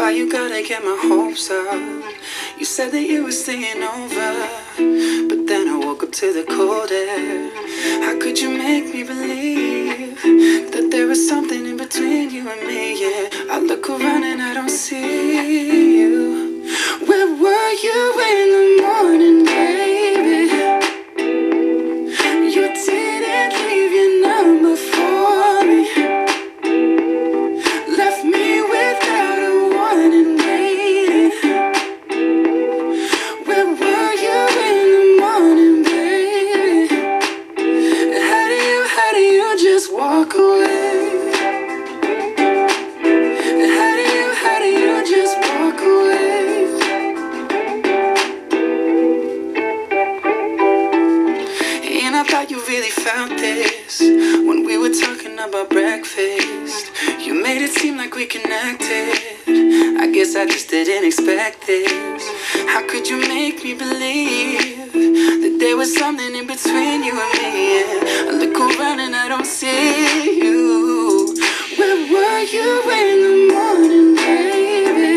Why you gotta get my hopes up? You said that you were staying over, but then I woke up to the cold air. How could you make me believe that there was something in between you and me? Yeah, I look around and I don't see you. Where were you in the morning, baby? You didn't leave your number for me. Left me without a warning, waiting. Where were you in the morning, baby? How do you just walk away? How do you just walk away? And I thought you really felt this when we were talking about breakfast. You made it seem like we connected. I guess I just didn't expect this. How could you make me believe that there was something in between you and me? Yeah, I look around and I don't see you. Where were you in the morning, baby?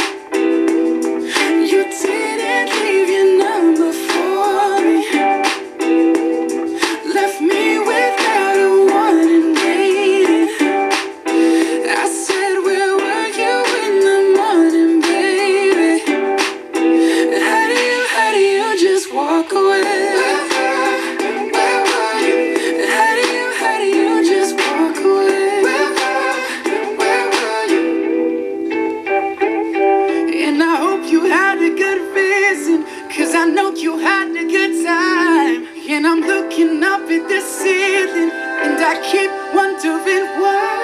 You didn't leave your number for me. Left me without a warning, waiting. I said, where were you in the morning, baby? How do you just walk away? Where were you? How do you just walk away? Where were you? And I hope you had a good reason, 'cause I know you had a good time. And I'm looking up at the ceiling, and I keep wondering why.